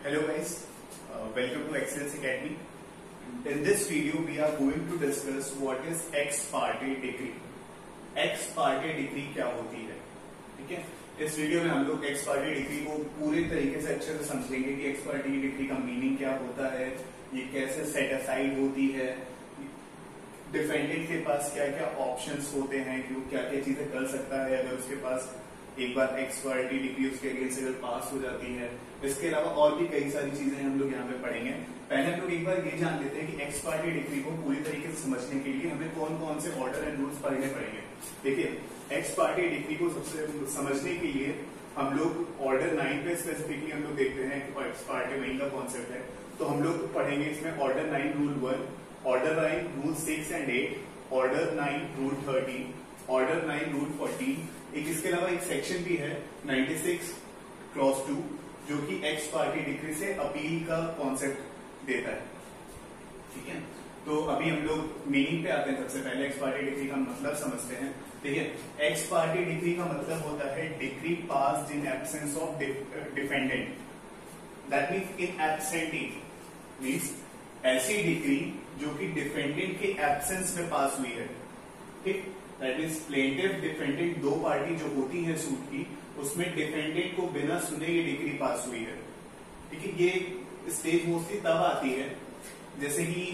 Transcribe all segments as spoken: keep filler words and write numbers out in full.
Hello guys, uh, welcome to Excellence Academy. In this video we are going to discuss what is ex parte decree. Ex parte decree क्या होती है, ठीक है। इस video में हम लोग ex parte decree को पूरे तरीके से अच्छे से समझेंगे कि ex parte decree का मीनिंग क्या होता है, ये कैसे सेट असाइड होती है, डिफेंडेंट के पास क्या क्या ऑप्शंस होते हैं कि वो क्या क्या चीजें कर सकता है अगर उसके पास एक बार एक्स पार्टी डिग्री उसके अगेंस्ट अगर पास हो जाती है। इसके अलावा और भी कई सारी चीजें हम लोग यहाँ पे पढ़ेंगे। पहले हम लोग एक बार ये जान लेते हैं कि एक्स पार्टी डिग्री को पूरी तरीके से समझने के लिए हमें कौन कौन से ऑर्डर एंड रूल्स पढ़ने पड़ेंगे। देखिए, एक्स पार्टी डिग्री को सबसे समझने के लिए हम लोग ऑर्डर नाइन पे स्पेसिफिकली हम लोग देखते हैं कि एक्स पार्टी नाइन का कॉन्सेप्ट है, तो हम लोग पढ़ेंगे इसमें order nine rule one, order nine rule six and eight, order nine rule thirteen, order nine rule fourteen. एक इसके अलावा एक सेक्शन भी है नाइंटी सिक्स क्लॉज टू जो कि एक्स पार्टी डिग्री से अपील का कॉन्सेप्ट देता है, ठीक है। तो अभी हम लोग मीनिंग पे आते हैं। सबसे पहले एक्स पार्टी डिग्री का मतलब समझते हैं। देखिए, एक्स पार्टी डिग्री का मतलब होता है decree passed in absence of defendant. That means in absentia means ऐसी डिग्री जो कि डिफेंडेंट के एब्सेंस में पास हुई है, ठीक। दैट मीन्स प्लेंटिफ डिफेंडेंट दो पार्टी जो होती है सूट की, उसमें डिफेंडेंट को बिना सुने ये डिग्री पास हुई है, ठीक है। ये स्टेज मोस्टली तब आती है जैसे कि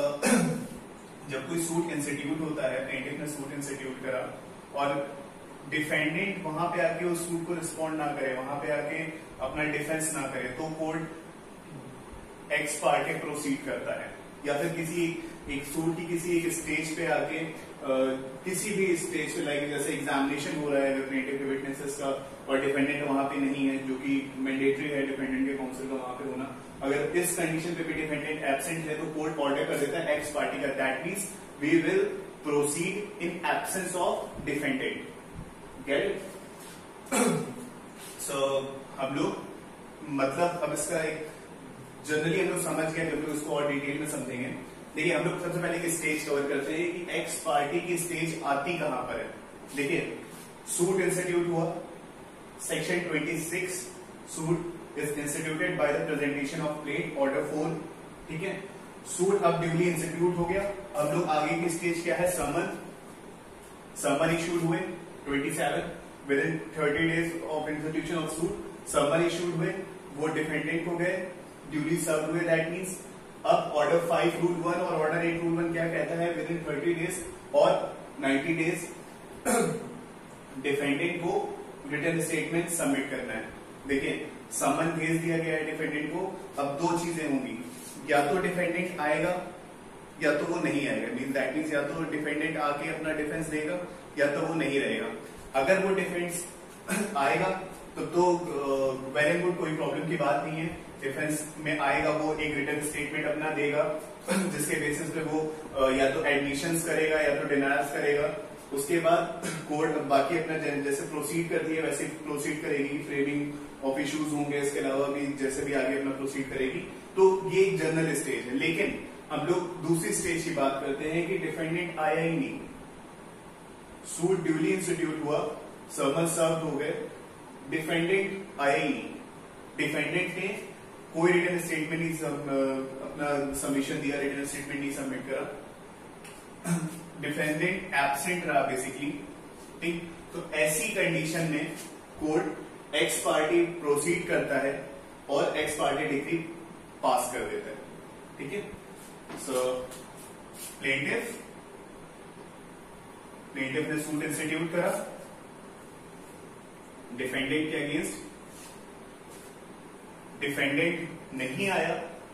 जब कोई सूट इंस्टीट्यूट होता है, प्लेंटिफ ने सूट इंस्टीट्यूट करा और डिफेंडेंट वहां पे आके उस सूट को रिस्पॉन्ड ना करे, वहां पे आके अपना डिफेंस ना करे, तो कोर्ट एक्स पार्टी प्रोसीड करता है। या फिर किसी एक सूट की किसी एक स्टेज पे आके आ, किसी भी स्टेज पे लाइक जैसे एग्जामिनेशन हो रहा है अगर प्लेंटिफ के विटनेसेस का और डिफेंडेंट वहां पे नहीं है, जो कि मैंडेटरी है डिफेंडेंट के काउंसिल का वहां पे होना, अगर इस कंडीशन पे भी डिफेंडेंट एब्सेंट है तो कोर्ट ऑर्डर कर देता है एक्स पार्टी का, that means we will proceed in absence of defendant. Get it? So हम लोग मतलब अब इसका एक जनरली हम लोग समझ गए, जब लोग इसको और डिटेल में समझेंगे। देखिए, हम लोग सबसे पहले एक स्टेज कवर करते हैं कि एक्स पार्टी की स्टेज आती कहां पर है। देखिए, सूट इंस्टीट्यूट हुआ, section twenty six suit is instituted by the presentation of plaint order four, ठीक है। सूट अब ड्यूली इंस्टीट्यूट हो गया। अब लोग आगे की स्टेज क्या है, समन समन इशूड हुए twenty seven within thirty days of institution of suit summon issued हुए, वो डिफेंडेंट हो गए, ड्यूली सर्व हुए। दैट मीन्स अब ऑर्डर फाइव रूल वन और ऑर्डर एट रूल वन क्या कहता है, विद इन थर्टी डेज और नाइंटी डेज डिफेंडेंट को रिटर्न स्टेटमेंट सबमिट करना है। देखिए, समन भेज दिया गया है डिफेंडेंट को। अब दो चीजें होंगी, या तो डिफेंडेंट आएगा या तो वो नहीं आएगा। मीन दैट मीन्स या तो डिफेंडेंट आके अपना डिफेंस देगा या तो वो नहीं रहेगा। अगर वो डिफेंस आएगा तो तो वेल एंड गुड, कोई प्रॉब्लम की बात नहीं है। डिफेंस में आएगा, वो एक रिटर्न स्टेटमेंट अपना देगा जिसके बेसिस पे वो या तो एडमिशंस करेगा या तो डिनायल्स करेगा। उसके बाद कोर्ट बाकी अपना जैसे प्रोसीड करती है वैसे प्रोसीड करेगी, फ्रेमिंग ऑफ इश्यूज होंगे, इसके अलावा भी जैसे भी आगे अपना प्रोसीड करेगी। तो ये एक जनरल स्टेज है। लेकिन हम लोग दूसरी स्टेज की बात करते हैं कि डिफेंडेंट आया ही नहीं, सूट ड्यूली इंस्टीट्यूट हुआ, समन सर्व हो गए, डिफेंडेंट आया ही नहीं, डिफेंडेंट ने कोई रिटर्न स्टेटमेंट नहीं अपना सबमिशन दिया, रिटर्न स्टेटमेंट नहीं सबमिट करा, डिफेंडेंट एब्सेंट रहा बेसिकली, ठीक। तो ऐसी कंडीशन में कोर्ट एक्स पार्टी प्रोसीड करता है और एक्स पार्टी डिग्री पास कर देता है, ठीक है। सो प्लेंटिफ प्लेंटिफ ने सूट इंस्टीट्यूट करा डिफेंडेंट के अगेंस्ट, डिफेंडेंट नहीं आया,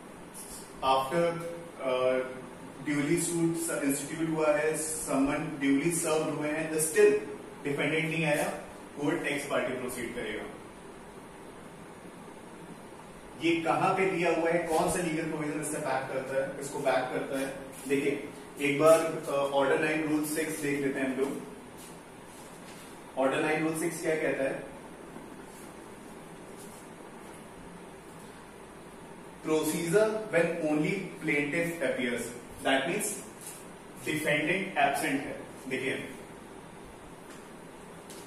आफ्टर ड्यूली सूट इंस्टीट्यूट हुआ है, समन ड्यूली सर्व हुए हैं, स्टिल डिफेंडेंट नहीं आया, कोर्ट एक्स पार्टी प्रोसीड करेगा। ये कहां पे दिया हुआ है, कौन सा लीगल प्रोविजन इससे बैक करता है, इसको बैक करता है। देखिए, एक बार ऑर्डर नाइन रूल सिक्स देख लेते हैं हम लोग। ऑर्डर नाइन रूल सिक्स क्या कहता है, procedure when only plaintiff appears, that means defendant absent है। देखिए,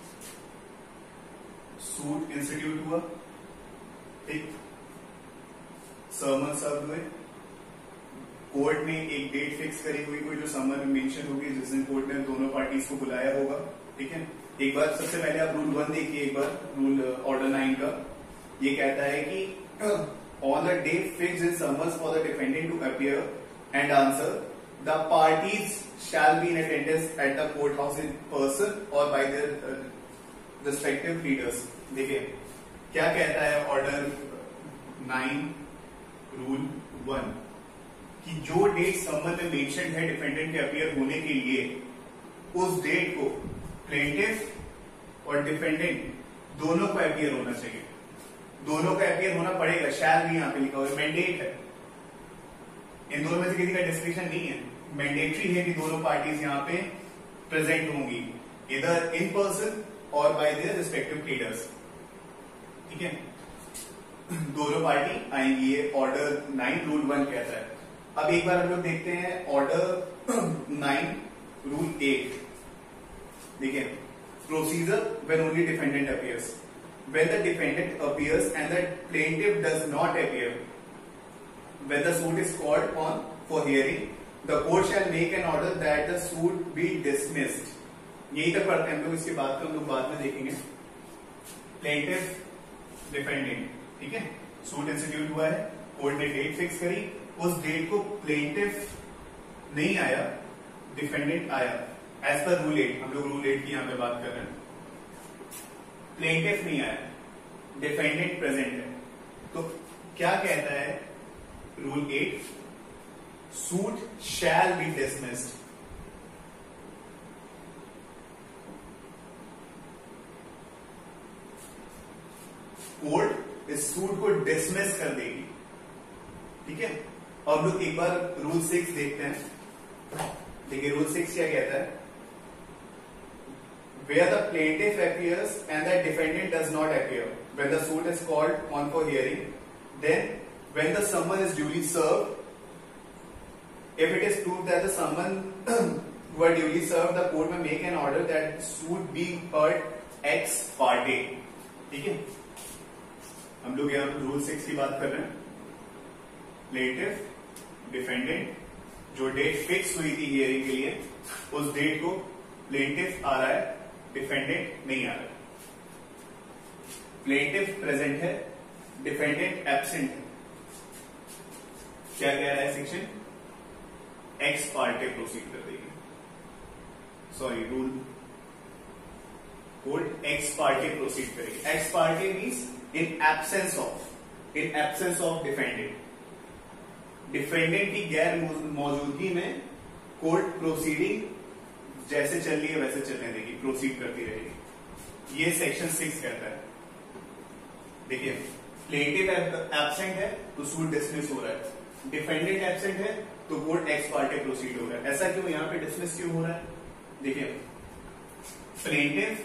सूट इंस्टीट्यूट हुआ, ठीक, समन सर्व हुए, कोर्ट ने एक डेट फिक्स करी हुई, कोई जो समन मेंशन होगी जिस दिन कोर्ट ने दोनों पार्टीज को बुलाया होगा, ठीक है। एक बार सबसे पहले आप रूल वन देखिए, एक बार रूल ऑर्डर नाइन का, ये कहता है कि on the day fix in summons for the defendant to appear and answer the parties shall be in attendance at the court house in person और बाय देयर रिस्पेक्टिव लीडर्स। देखिए क्या कहता है ऑर्डर नाइन रूल वन कि जो date समन में mention है defendant के अपीयर होने के लिए, उस डेट को प्लेंटिफ और डिफेंडेंट दोनों को अपीयर होना चाहिए, दोनों का अपीयर होना पड़ेगा। शैल भी यहां पे लिखा हुआ है, मैंडेट है, इन दोनों में से किसी का डिस्क्रिप्शन नहीं है, मैंडेटरी है कि दोनों पार्टीज यहां पे प्रेजेंट होंगी, इधर इन पर्सन और बाय देयर रिस्पेक्टिव लीडर्स, ठीक है। दोनों पार्टी आएंगी, ये ऑर्डर नाइन रूल वन कहता है। अब एक बार हम लोग देखते हैं ऑर्डर नाइन रूल एट। देखिए procedure when only defendant appears, when the defendant appears and the plaintiff does not appear, when the suit is called on for hearing, the court shall make an order that the suit be dismissed. यही तक पढ़ते हैं हम लोग, इसके बाद तो हम लोग बाद में देखेंगे। प्लेंटिफ डिफेंडेंट, ठीक है, सूट इंस्टीट्यूट हुआ है, कोर्ट ने डेट फिक्स करी, उस डेट को प्लेंटिफ नहीं आया, डिफेंडेंट आया, एज पर रूल एट, हम लोग रूल एट की यहां पे बात कर रहे हैं। प्लेंटिफ नहीं आया, डिफेंडेंट प्रेजेंट है, तो क्या कहता है rule eight, suit shall be dismissed. Court इस सूट को डिसमिस कर देगी, ठीक है। अब लोग एक बार रूल सिक्स देखते हैं। देखिए रूल सिक्स क्या कहता है, where the plaintiff appears and the defendant does not appear when the suit is called on for hearing, then when the summon is duly served, if it is proved that the summon were duly served, the court may make an order that suit be heard ex parte, ठीक है। हम लोग यहाँ rule six की बात कर रहे हैं। प्लेंटिफ डिफेंडेंट, जो डेट फिक्स हुई थी हियरिंग के लिए, उस डेट को प्लेंटिफ आ रहा है, डिफेंडेंट नहीं आ रहा है। प्लेंटिफ प्रेजेंट है, डिफेंडेंट एब्सेंट है। क्या कह रहा है सेक्शन, एक्स पार्टे प्रोसीड कर देगी, sorry rule court ex parte proceed करेगी। Ex parte means in absence of, in absence of defendant, defendant की गैर मौजूदगी में कोर्ट प्रोसीडिंग जैसे चल रही है वैसे चलने देगी, प्रोसीड करती रहेगी। ये सेक्शन सिक्स कहता है। देखिए प्लेंटिफ एब्सेंट है तो सूट डिसमिस हो रहा है, डिफेंडेंट एब्सेंट है तो कोर्ट एक्स पार्टे प्रोसीड हो रहा है। ऐसा क्यों, यहां पे डिसमिस क्यों हो रहा है? देखिए प्लेंटिफ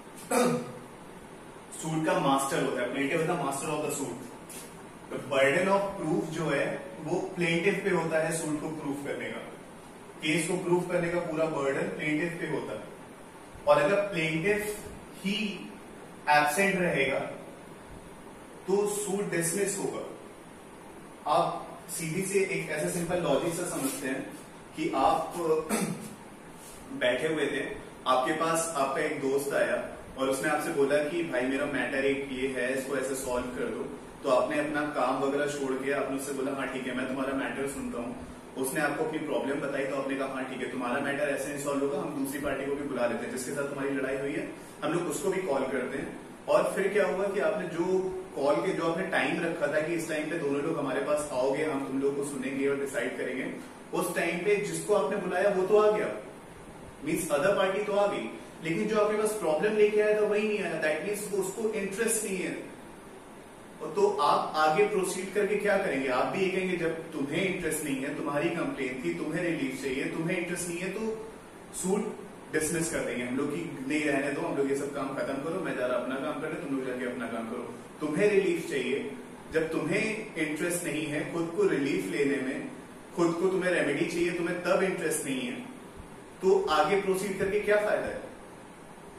सूट का मास्टर होता है, plaintiff is the master of the suit. तो बर्डन ऑफ प्रूफ जो है वो प्लेंटिफ पे होता है सूट को प्रूफ करने का, केस को प्रूफ करने का पूरा बर्डन प्लेंटिफ पे होता है। और अगर प्लेंटिफ ही एब्सेंट रहेगा तो सूट डिसमिस होगा। आप सीधी से एक ऐसा सिंपल लॉजिक से समझते हैं कि आप बैठे हुए थे, आपके पास आपका एक दोस्त आया और उसने आपसे बोला कि भाई मेरा मैटर एक ये है, इसको ऐसे सॉल्व कर दो। तो आपने अपना काम वगैरह छोड़ के आपने उससे बोला हाँ ठीक है मैं तुम्हारा मैटर सुनता हूँ। उसने आपको अपनी प्रॉब्लम बताई तो आपने कहा हाँ ठीक है तुम्हारा मैटर ऐसे नहीं सॉल्व होगा, हम दूसरी पार्टी को भी बुला लेते हैं जिसके साथ तुम्हारी लड़ाई हुई है, हम लोग उसको भी कॉल करते हैं। और फिर क्या हुआ कि आपने जो कॉल के जो आपने टाइम रखा था कि इस टाइम पे दोनों लोग हमारे पास आओगे, हम तुम लोग को सुनेंगे और डिसाइड करेंगे, उस टाइम पे जिसको आपने बुलाया वो तो आ गया, मीन्स अदर पार्टी तो आ गई, लेकिन जो आपके पास प्रॉब्लम लेके आया था वही नहीं आया। दैट मीन्स उसको इंटरेस्ट नहीं है। तो आप आगे प्रोसीड करके क्या करेंगे? आप भी ये कहेंगे जब तुम्हें इंटरेस्ट नहीं है, तुम्हारी कंप्लेंट थी, तुम्हें रिलीफ चाहिए, तुम्हें इंटरेस्ट नहीं है तो सूट डिसमिस कर देंगे हम लोग कि नहीं रहने दो, हम लोग ये सब काम खत्म करो, मैं जा रहा अपना काम करने, तुम लोग जाके अपना काम करो। तुम्हें रिलीफ चाहिए, जब तुम्हें इंटरेस्ट नहीं है खुद को रिलीफ लेने में, खुद को तुम्हें रेमेडी चाहिए, तुम्हें तब इंटरेस्ट नहीं है तो आगे प्रोसीड करके क्या फायदा है,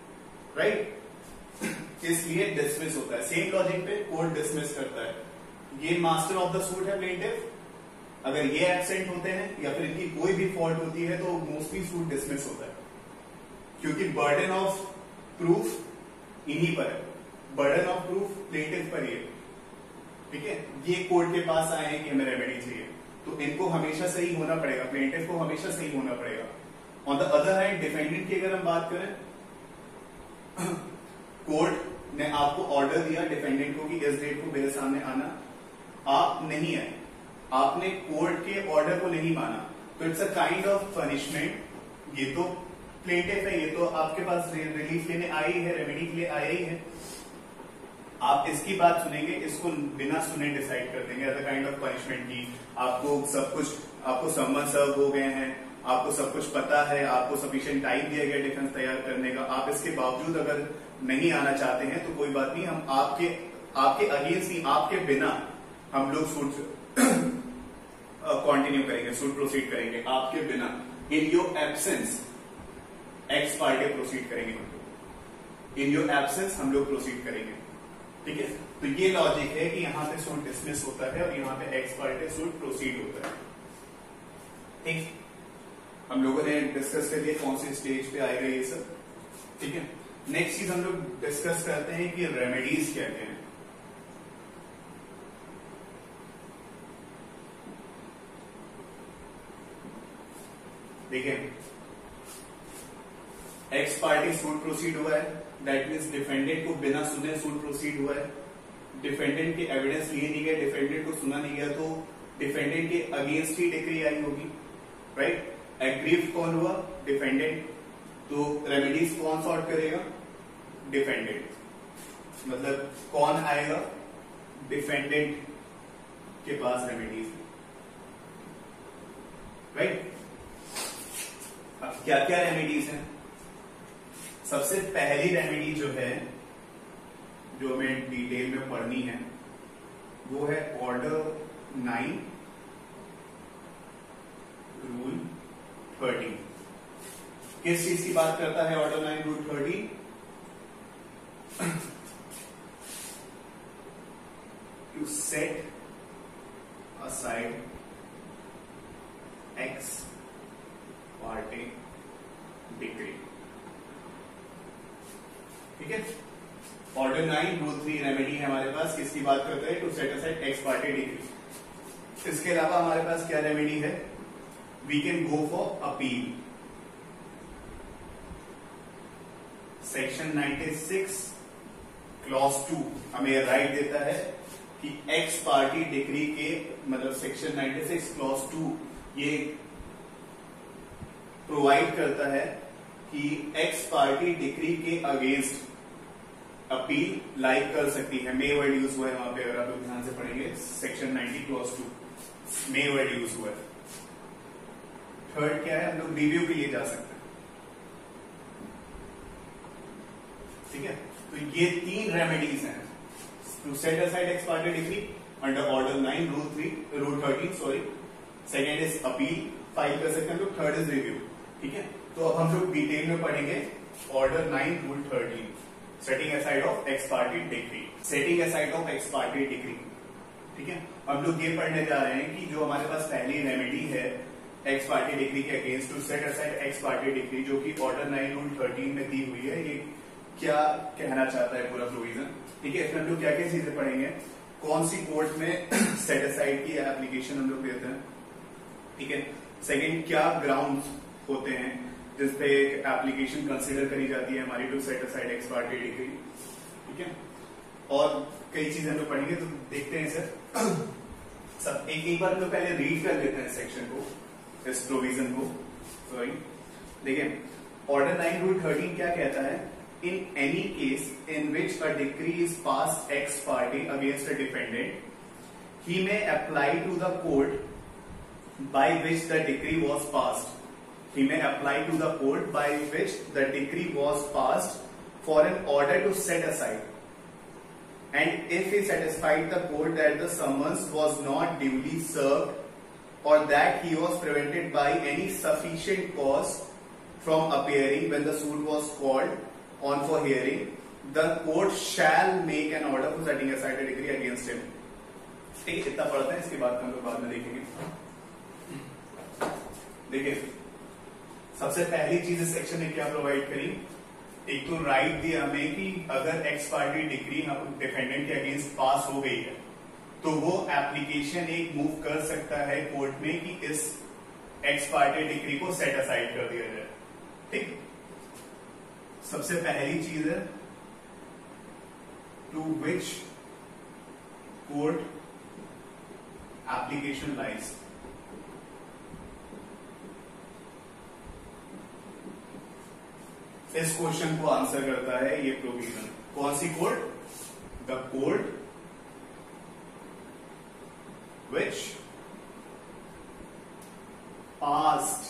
राइट? इसलिए डिसमिस होता है। सेम लॉजिक पे कोर्ट डिसमिस करता है। ये मास्टर ऑफ द सूट है प्लेंटिफ, अगर ये एब्सेंट होते हैं या फिर इनकी कोई भी फॉल्ट होती है तो मोस्टली सूट डिसमिस होता है, क्योंकि बर्डन ऑफ प्रूफ इन्हीं पर है, बर्डन ऑफ प्रूफ प्लेंटिफ पर ही है। ठीक है, ये कोर्ट के पास आए हैं कि हमें रेमेडी चाहिए, तो इनको हमेशा सही होना पड़ेगा, प्लेंटिफ को हमेशा सही होना पड़ेगा। On the other hand defendant की अगर हम बात करें, कोर्ट ने आपको ऑर्डर दिया डिफेंडेंट को कि इस डेट को मेरे सामने आना, आप नहीं आए, आपने कोर्ट के ऑर्डर को नहीं माना, तो it's a kind of punishment. ये तो प्लेंटिफ है, ये तो आपके पास रिलीफ लेने आई है, रेमेडी के लिए आया ही है, आप इसकी बात सुनेंगे, इसको बिना सुने डिसाइड कर देंगे as a kind of punishment की आपको सब कुछ, आपको सम्मन सर्व हो गए हैं, आपको सब कुछ पता है, आपको सफिशिएंट टाइम दिया गया डिफेंस तैयार करने का, आप इसके बावजूद अगर नहीं आना चाहते हैं तो कोई बात नहीं, हम आपके आपके अगेंस्ट ही, आपके बिना हम लोग सूट कंटिन्यू करेंगे, सूट प्रोसीड करेंगे आपके बिना, in your absence ex parte proceed करेंगे, इन योर एब्सेंस हम लोग प्रोसीड करेंगे। ठीक है, तो ये लॉजिक है कि यहां पे सूट डिसमिस होता है और यहां पे एक्स पार्टी सूट प्रोसीड होता है। ठीक, हम लोगों ने डिस्कस कर लिया कौन सी स्टेज पे आएगा ये सब। ठीक है, नेक्स्ट चीज हम लोग डिस्कस करते हैं कि रेमेडीज क्या क्या है। देखिए, एक्स पार्टी सूट प्रोसीड हुआ है, दैट मीन्स डिफेंडेंट को बिना सुने सूट प्रोसीड हुआ है, डिफेंडेंट के एविडेंस लिए नहीं गए, डिफेंडेंट को सुना नहीं गया, तो डिफेंडेंट के अगेंस्ट ही डिक्री आई होगी, राइट। एग्रीव कौन हुआ? डिफेंडेंट, तो रेमेडीज कौन सॉर्ट करेगा? डिफेंडेंट, मतलब कौन आएगा? डिफेंडेंट के पास रेमेडीज, राइट। अब क्या क्या रेमेडीज हैं? सबसे पहली रेमेडी जो है, जो हमें डिटेल में पढ़नी है, वो है ऑर्डर नाइन रूल थर्टीन। किस चीज की बात करता है order nine rule thirteen? To set aside ex parte decree. ठीक है, order nine rule three remedy है हमारे पास, किसकी बात करते हैं? To set aside ex parte decree. इसके अलावा हमारे पास क्या रेमेडी है? We can go for appeal. Section ninety six clause two हमें राइट देता है कि एक्स पार्टी डिक्री के, मतलब section ninety six clause two ये प्रोवाइड करता है कि एक्स पार्टी डिक्री के अगेंस्ट अपील लाइक कर सकती है। मे वर्ड यूज हुआ है वहां पे, अगर आप लोग ध्यान से पढ़ेंगे section ninety clause two, may word use हुआ है। थर्ड क्या है? हम लोग रिव्यू के लिए जा सकते हैं। ठीक है, तो ये तीन रेमेडीज हैं to set aside ex parte decree under order nine rule three rule thirteen sorry. Second is appeal, file कर सकते हैं हम लोग। Third is review. ठीक है, तो अब हम लोग डिटेल में पढ़ेंगे order nine rule thirteen, setting aside of ex parte decree. Setting aside of ex parte decree, ठीक है, हम लोग ये पढ़ने जा रहे हैं कि जो हमारे पास पहली रेमेडी है एक्स पार्टी डिक्री के against, to set aside ex parte decree, जो कि ऑर्डर नाइन रूल थर्टीन में दी हुई है, ये क्या कहना चाहता है पूरा प्रोविजन। ठीक है, इसमें हम लोग क्या क्या चीजें पढ़ेंगे, कौन सी कोर्ट में सेट असाइड की एप्लीकेशन हम लोग देते हैं। ठीक है, सेकेंड क्या ग्राउंड होते हैं जिसपे एप्लीकेशन कंसिडर करी जाती है हमारी to set aside ex parte decree. ठीक है, और कई चीजें हम लोग पढ़ेंगे, तो देखते हैं सर सब एक एक बार हम लोग पहले रीड कर लेते हैं सेक्शन को, इस प्रोविजन को। सॉरी, देखिए ऑर्डर नाइन रूल थर्टीन क्या कहता है? In any case in which a decree is pass ex parte against a defendant, he may apply to the court by which the decree was passed. He may apply to the court by which the decree was passed for an order to set aside. And if he satisfied the court that the summons was not duly served or that he was prevented by any sufficient cause from appearing when the suit was called on for hearing, the court shall make an order for setting aside a decree against him. ठीक है, इतना पढ़ते हैं, इसके बाद हम लोग बाद में देखेंगे। देखिए सबसे पहली चीज इस सेक्शन ने क्या प्रोवाइड करी, एक तो राइट दिया हमें कि अगर एक्स पार्टी डिग्री हम डिफेंडेंट के अगेंस्ट पास हो गई है तो वो एप्लीकेशन एक मूव कर सकता है कोर्ट में कि इस एक्स पार्टी डिग्री को सेट असाइड कर दिया जाए। ठीक, सबसे पहली चीज है to which court application lies. इस क्वेश्चन को आंसर करता है ये प्रोविजन। कौन सी court? The court which passed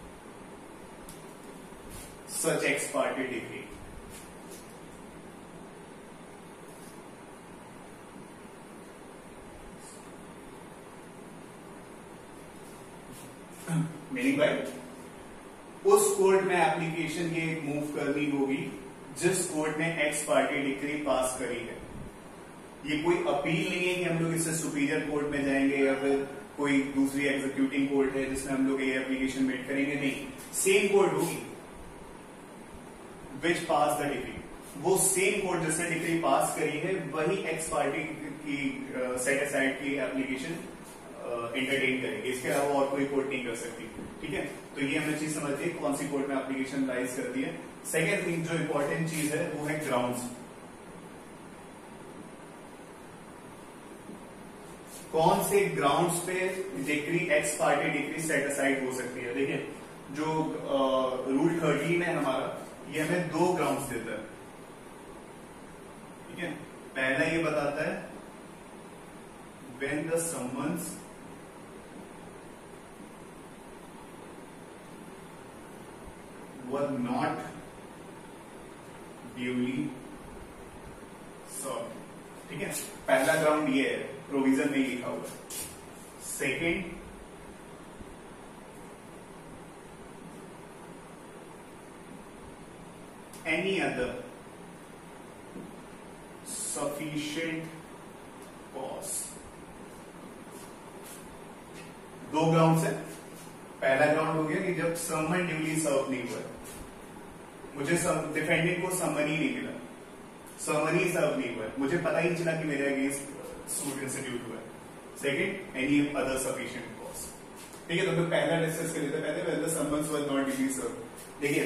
such ex parte decree. Meaning by उस कोर्ट में एप्लीकेशन की एक मूव करनी होगी जिस कोर्ट ने एक्स पार्टी डिग्री पास करी है। ये कोई अपील नहीं है कि हम लोग इससे सुपीरियर कोर्ट में जाएंगे या फिर कोई दूसरी एग्जीक्यूटिंग कोर्ट है जिसमें हम लोग ये एप्लीकेशन मेट करेंगे, नहीं, सेम कोर्ट होगी विच पास द डिग्री। वो सेम कोर्ट जिसने डिग्री पास करी है वही एक्स पार्टी की सेट असाइड की एप्लीकेशन एंटरटेन करेगी, इसके अलावा और कोई कोर्ट नहीं कर सकती। ठीक है, तो ये हमें चीज समझिए कौन सी कोर्ट में एप्लीकेशन राइज करती है। सेकेंड थिंग जो इंपॉर्टेंट चीज है वो है ग्राउंड्स। कौन से ग्राउंड्स पे decree ex parte decree set aside हो सकती है। देखिए जो रूल थर्टीन है हमारा, ये हमें दो ग्राउंड्स देता है। ठीक है, पहला ये बताता है when the summons were not duly served। ठीक है, पहला ग्राउंड ये है, प्रोविजन नहीं लिखा हुआ। Second, any other sufficient cause. दो ग्राउंड है। पहला ग्राउंड हो गया कि जब समन ड्यूली सर्व नहीं हुआ, मुझे डिफेंडेंट को समन ही नहीं मिला, समन ही सर्व नहीं हुआ, मुझे पता ही नहीं चला कि मेरे अगेंस्ट सूट इंस्टीट्यूट हुआ है। Second, any other sufficient cause. ठीक है, तो हम पहला डिस्कस कर लेते हैं। पहले whether summons was not duly serve. देखिए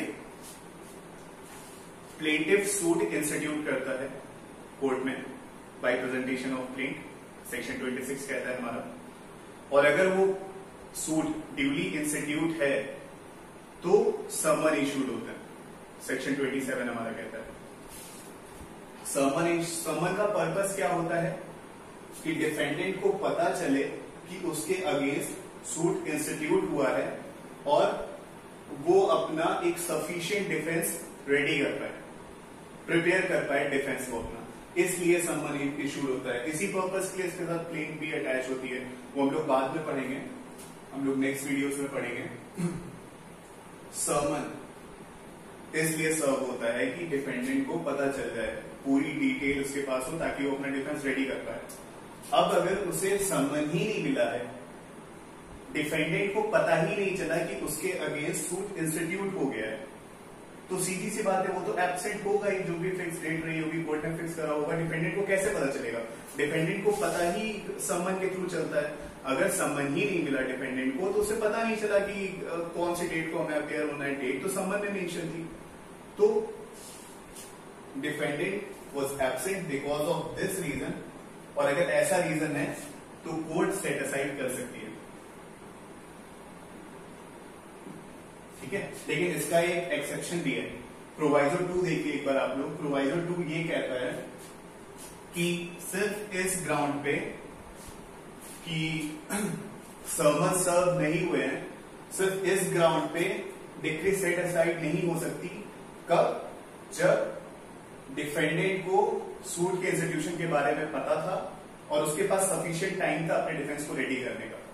प्लेंटिफ सूट इंस्टीट्यूट करता है कोर्ट में by presentation of plaint, section छब्बीस कहता है हमारा, और अगर वो सूट ड्यूली इंस्टीट्यूट है तो समन इशूड होता है, सेक्शन सत्ताईस हमारा कहता है। समन समन का पर्पस क्या होता है कि डिफेंडेंट को पता चले कि उसके अगेंस्ट सूट इंस्टीट्यूट हुआ है और वो अपना एक सफिशिएंट डिफेंस रेडी कर पाए, प्रिपेयर कर पाए डिफेंस को अपना, इसलिए समन इशूड होता है। इसी पर्पस के लिए इसके साथ प्लेन भी अटैच होती है, वो हम लोग बाद में पढ़ेंगे, हम लोग नेक्स्ट वीडियोस में पढ़ेंगे। समन इसलिए सर्व होता है कि डिफेंडेंट को पता चल जाए, पूरी डिटेल उसके पास हो ताकि वो अपना डिफेंस रेडी कर पाए। अब अगर उसे समन ही नहीं मिला है, डिफेंडेंट को पता ही नहीं चला कि उसके अगेंस्ट सूट इंस्टीट्यूट हो गया है, तो सीधी सी बात है वो तो एब्सेंट होगा ही। जो भी फिक्स डेट रही होगी, कोर्ट ने फिक्स करा होगा, डिफेंडेंट को कैसे पता चलेगा? डिफेंडेंट को पता ही समन के थ्रू चलता है। अगर समन ही नहीं मिला डिफेंडेंट को तो उसे पता नहीं चला कि कौन सी डेट को हमें अपेयर होना है, डेट तो समन में मेंशन थी। तो defendant was absent because of this reason, और अगर ऐसा रीजन है तो कोर्ट सेट असाइड कर सकती है। ठीक है, लेकिन इसका एक एक्सेप्शन भी है, प्रोवाइजो टू देखिए एक बार आप लोग। प्रोवाइजो टू ये कहता है कि सिर्फ इस ग्राउंड पे कि समन सर्व नहीं हुए हैं, सिर्फ इस ग्राउंड पे डिक्री सेट असाइड नहीं हो सकती। कब? जब डिफेंडेंट को सूट के इंस्टीट्यूशन के बारे में पता था और उसके पास सफिशिएंट टाइम था अपने डिफेंस को रेडी करने का।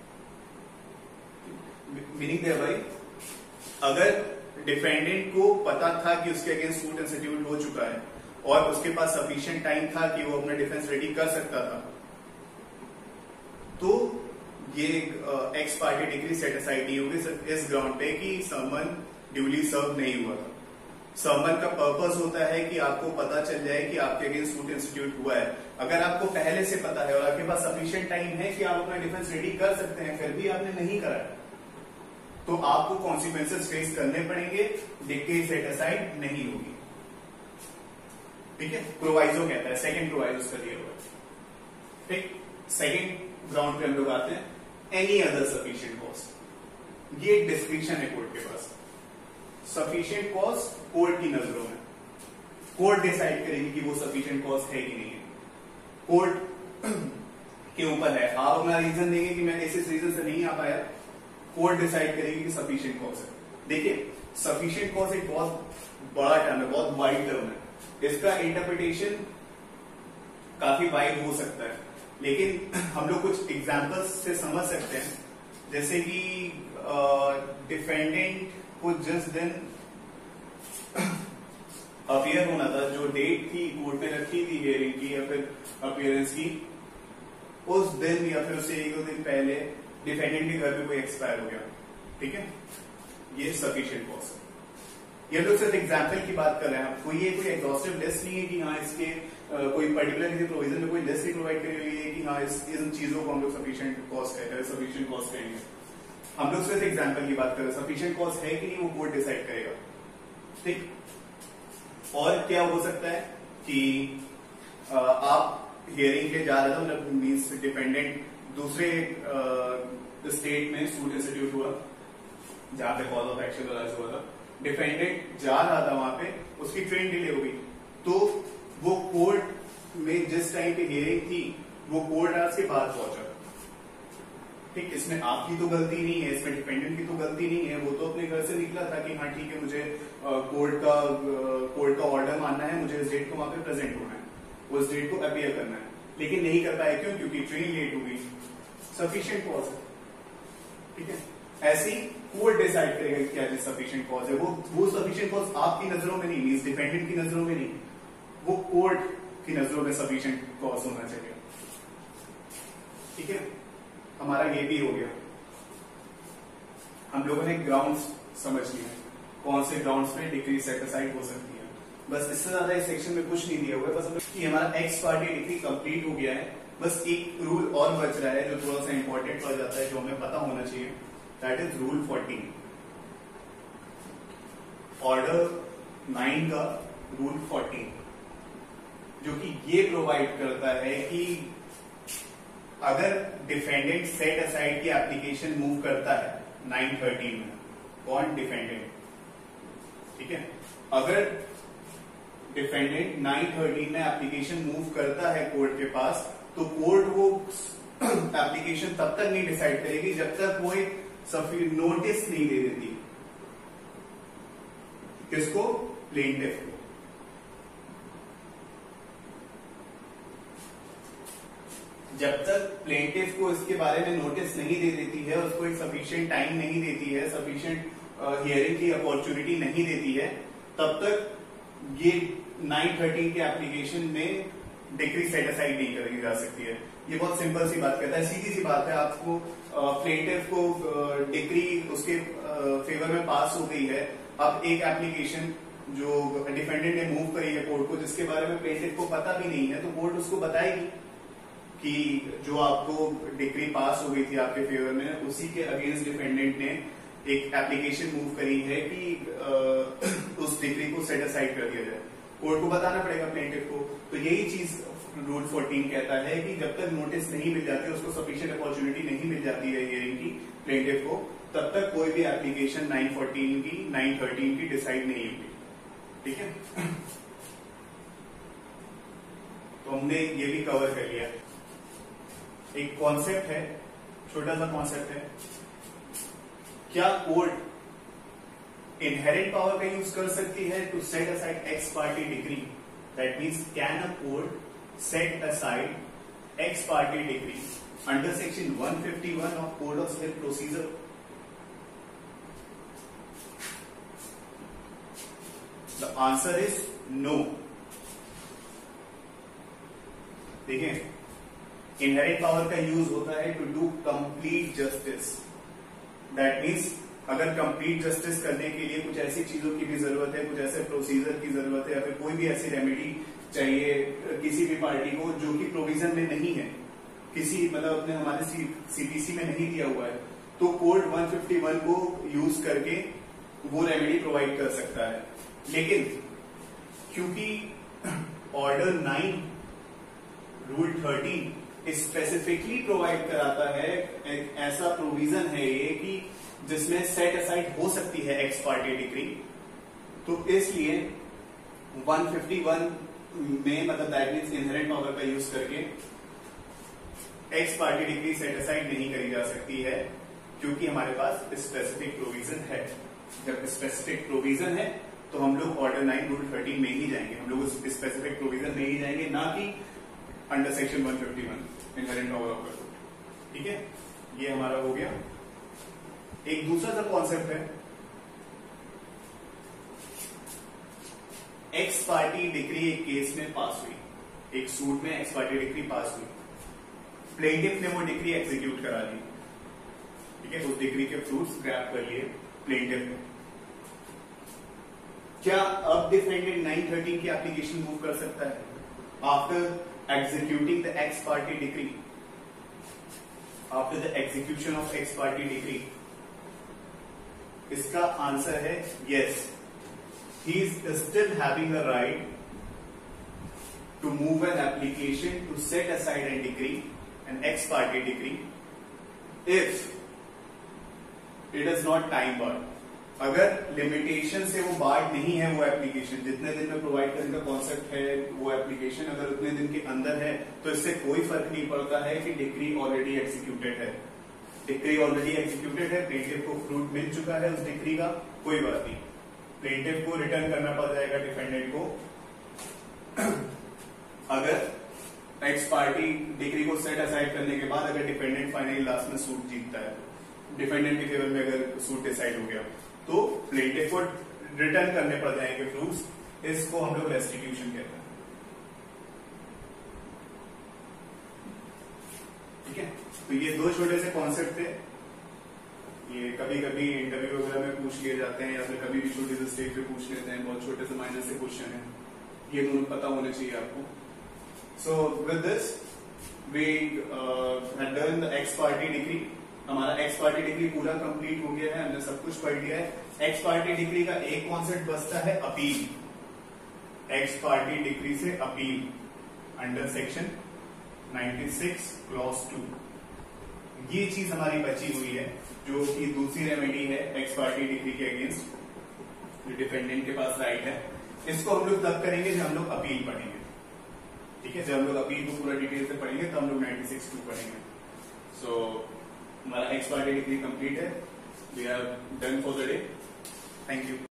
मीनिंग दे भाई, अगर डिफेंडेंट को पता था कि उसके अगेंस्ट सूट इंस्टीट्यूट हो चुका है और उसके पास सफिशिएंट टाइम था कि वो अपना डिफेंस रेडी कर सकता था, तो ये ex parte decree set aside नहीं होगी इस ग्राउंड पे कि समन ड्यूली सर्व नहीं हुआ था। समन का पर्पस होता है कि आपको पता चल जाए कि आपके अगेंस्ट सूट इंस्टीट्यूट हुआ है। अगर आपको पहले से पता है और आपके पास सफिशिएंट टाइम है कि आप अपना डिफेंस रेडी कर सकते हैं, फिर भी आपने नहीं करा, तो आपको कॉन्सिक्वेंसेस फेस करने पड़ेंगे, डिग्री सेट असाइड नहीं होगी। ठीक है, प्रोवाइजो कहता है, सेकंड प्रोवाइजो का दिया हुआ है। ठीक, सेकंड ग्राउंड पे हम लोग आते हैं, एनी अदर सफिशिएंट कॉज। ये डिस्क्रिप्शन है कोर्ट के पास। सफिशिएंट कॉज कोर्ट की नजरों में कोर्ट डिसाइड करेगी कि वो सफिशिएंट कॉज है कि नहीं है, कोर्ट के ऊपर है। आप अपना रीजन देंगे कि मैं इस इस रीजन से नहीं आ पाया, कोर्ट डिसाइड करेगी कि सफिशिएंट कॉज है। देखिए, सफिशिएंट कॉज एक बहुत बड़ा टर्म है, बहुत वाइड टर्म है, इसका इंटरप्रिटेशन काफी वाइड हो सकता है, लेकिन हम लोग कुछ एग्जांपल्स से समझ सकते हैं। जैसे कि डिफेंडेंट को जिस दिन अपियर होना था, जो डेट थी कोर्ट में रखी थी हियरिंग की या फिर अपियरेंस की, उस दिन या फिर उससे एक दो दिन पहले डिफेंडेंट के घर में कोई एक्सपायर हो गया। ठीक है, ये सफिशिएंट कॉज है। ये लोग सिर्फ एग्जाम्पल की बात कर रहे हैं, कोई ये कोई एग्जॉस्टिव लिस्ट नहीं है कि हाँ इसके आ, कोई पर्टिकुलर किसी प्रोविजन में कोई लिस्ट ही प्रोवाइड करी हुई है कि हाँ इस इन चीजों को हम लोग सफिशिएंट कॉज कहते हैं, सफिशिएंट कॉज कहेंगे। हम लोग सिर्फ एग्जाम्पल की बात कर रहे हैं, सफिशिएंट कॉज है कि नहीं वो कोर्ट डिसाइड करेगा। ठीक, और क्या हो सकता है कि आ, आप हियरिंग के लिए जा रहे थे, मतलब मीन्स डिपेंडेंट दूसरे स्टेट में सूट इंस्टीट्यूट हुआ जहां पे कॉज ऑफ एक्शन दर्ज हुआ था, डिफेंडेंट जा रहा था वहां पे, उसकी ट्रेन डिले हो गई, तो वो कोर्ट में जिस टाइम पे हियरिंग थी वो कोर्ट आवर्स के बाद पहुंचा। ठीक, इसमें आपकी तो गलती नहीं है, इसमें डिपेंडेंट की तो गलती नहीं है, वो तो अपने घर से निकला था कि हाँ ठीक है मुझे कोर्ट का कोर्ट का ऑर्डर मानना है, मुझे इस डेट को वहां पे प्रेजेंट होना है, उस डेट को अपीयर करना है, लेकिन नहीं कर पाया। क्यों? क्योंकि ट्रेन लेट हो गई। सफिशिएंट कॉज है। ठीक है, ऐसी कोर्ट डिसाइड करेगा क्या चीज सफिशिएंट कॉज है। वो वो सफिशिएंट कॉज आपकी नजरों में नहीं, मीन्स डिपेंडेंट की नजरों में नहीं, वो कोर्ट की नजरों में सफिशिएंट कॉज होना चाहिए। ठीक है, हमारा ये भी हो गया। हम लोगों ने ग्राउंड्स समझ लिए, कौन से ग्राउंड्स पे डिग्री सेट असाइड हो सकती है। बस इससे ज्यादा इस सेक्शन में कुछ नहीं दिया हुआ है, बस हम कि हमारा एक्स पार्टी डिग्री कंप्लीट हो गया है। बस एक रूल और बच रहा है जो थोड़ा सा इंपॉर्टेंट पड़ जाता है, जो हमें पता होना चाहिए, that is rule fourteen. Order nine का रूल फोर्टीन, जो कि ये प्रोवाइड करता है कि अगर डिफेंडेंट सेट असाइड की एप्लीकेशन मूव करता है नाइन थर्टीन में, कौन? डिफेंडेंट। ठीक है, अगर डिफेंडेंट नाइन थर्टीन में एप्लीकेशन मूव करता है कोर्ट के पास, तो कोर्ट वो एप्लीकेशन तब तक नहीं डिसाइड करेगी जब तक वो एक सफिशिएंट नोटिस नहीं दे देती। किसको? प्लेंटिफ को। जब तक प्लेंटिफ को इसके बारे में नोटिस नहीं दे देती है, उसको एक सफिशिएंट टाइम नहीं देती है, सफिशिएंट हियरिंग की अपॉर्चुनिटी नहीं देती है, तब तक ये नाइन थर्टीन के एप्लीकेशन में डिग्री सेट असाइड नहीं करी जा सकती है। ये बहुत सिंपल सी बात कहता है, सीधी सी बात है। आपको प्लेंटिफ को डिग्री उसके फेवर में पास हो गई है, अब एक एप्लीकेशन जो डिफेंडेंट ने मूव करी है कोर्ट को, जिसके बारे में प्लेंटिफ को पता भी नहीं है, तो कोर्ट उसको बताएगी कि जो आपको डिग्री पास हो गई थी आपके फेवर में, उसी के अगेंस्ट डिफेंडेंट ने एक एप्लीकेशन मूव करी है कि आ, उस डिग्री को सेट असाइड कर दिया जाए। कोर्ट को बताना पड़ेगा प्लेंटिफ को। तो यही चीज रूल फोर्टीन कहता है कि जब तक नोटिस नहीं मिल जाती, उसको सफिशिएंट अपॉर्चुनिटी नहीं मिल जाती है हियरिंग की प्लेंटिफ को, तब तक कोई भी एप्लीकेशन नाइन फोर्टीन की नाइन थर्टीन की डिसाइड नहीं होगी। ठीक है, तो हमने ये भी कवर कर लिया। एक कॉन्सेप्ट है, छोटा सा कॉन्सेप्ट है, क्या कोर्ट इनहेरेंट पावर का यूज कर सकती है to set aside ex parte decree? That means can a court set aside ex parte decree under section one fifty one of code of civil procedure? The answer is no. देखिए, inherent power का use होता है to do complete justice. That means अगर complete justice करने के लिए कुछ ऐसी चीजों की भी जरूरत है, कुछ ऐसे प्रोसीजर की जरूरत है, या फिर कोई भी ऐसी रेमेडी चाहिए किसी भी पार्टी को जो कि प्रोविजन में नहीं है, किसी मतलब अपने हमारे सीपीसी में नहीं दिया हुआ है, तो कोड वन फिफ्टी वन को यूज करके वो रेमेडी प्रोवाइड कर सकता है। लेकिन क्योंकि order nine rule thirteen specifically provide कराता है, एक ऐसा प्रोविजन है ये कि जिसमें सेट असाइड हो सकती है एक्स पार्टी डिक्री, तो इसलिए वन फिफ्टी वन में मतलब दैट मीन्स इनहेरेंट पावर का यूज करके ex parte decree set aside नहीं करी जा सकती है, क्योंकि हमारे पास स्पेसिफिक प्रोविजन है। जब स्पेसिफिक प्रोविजन है तो हम लोग ऑर्डर नाइन रूल थर्टीन में ही जाएंगे, हम लोग उस स्पेसिफिक प्रोविजन में ही जाएंगे, ना कि under section one fifty one inherent power of the court. ठीक है, ये हमारा हो गया। एक दूसरा सा कॉन्सेप्ट है, एक्स पार्टी डिक्री एक केस में पास हुई, एक सूट में एक्स पार्टी डिक्री पास हुई, प्लेंटिफ ने वो डिक्री एग्जीक्यूट करा दी। ठीक है, उस डिक्री के फ्रूट्स ग्रैब कर लिए प्लेंटिफ ने। क्या अब डिफेंडेंट नाइन थर्टीन की एप्लीकेशन मूव कर सकता है after executing the ex parte decree? After the execution of ex parte decree, इसका आंसर है yes. He is still having a right to move an application to set aside an decree, an ex parte decree, if it is not time barred. अगर limitation से वो board नहीं है वो application, जितने दिन में प्रोवाइड करने का कॉन्सेप्ट है वो एप्लीकेशन अगर उतने दिन के अंदर है, तो इससे कोई फर्क नहीं पड़ता है कि डिक्री ऑलरेडी एग्जीक्यूटेड है। डिक्री ऑलरेडी एग्जीक्यूटेड है, प्लेंटिफ को फ्रूट मिल चुका है उस डिक्री का, कोई बात नहीं, प्लेंटिफ को रिटर्न करना पड़ जाएगा डिफेंडेंट को। अगर एक्स पार्टी डिक्री को सेट असाइड करने के बाद अगर डिफेंडेंट फाइनली लास्ट में सूट जीतता है, डिफेंडेंट के फेवर में अगर सूट डिसाइड हो गया, तो प्लेंटिफ को रिटर्न करने पड़ जाएंगे फ्रूट्स। इसको हम लोग रेस्टिट्यूशन कहते हैं। ठीक है, तो ये दो छोटे से कॉन्सेप्ट थे, ये कभी कभी इंटरव्यू वगैरह में पूछ लिए जाते हैं, या फिर कभी भी छोटे से स्टेज पे पूछ लेते हैं, बहुत छोटे से माइनर से क्वेश्चन है, ये दोनों पता होने चाहिए आपको। So with this we had done the ex parte decree. हमारा एक्स पार्टी डिग्री पूरा कंप्लीट हो गया है, हमने सब कुछ पढ़ लिया है। एक्स पार्टी डिग्री का एक कॉन्सेप्ट बचता है अपील। एक्स पार्टी डिग्री से appeal under section ninety six clause two, ये चीज हमारी बची हुई है, जो कि दूसरी रेमेडी है एक्स पार्टी डिग्री के अगेंस्ट, जो डिफेंडेंट के पास राइट है। इसको हम लोग तब करेंगे जब हम लोग अपील पढ़ेंगे। ठीक है, जब हम लोग अपील को पूरा डिटेल से पढ़ेंगे तब हम लोग नाइन्टी सिक्स टू पढ़ेंगे। सो हमारा एक्स पार्टी डिग्री कंप्लीट है, we are done for the day. Thank you.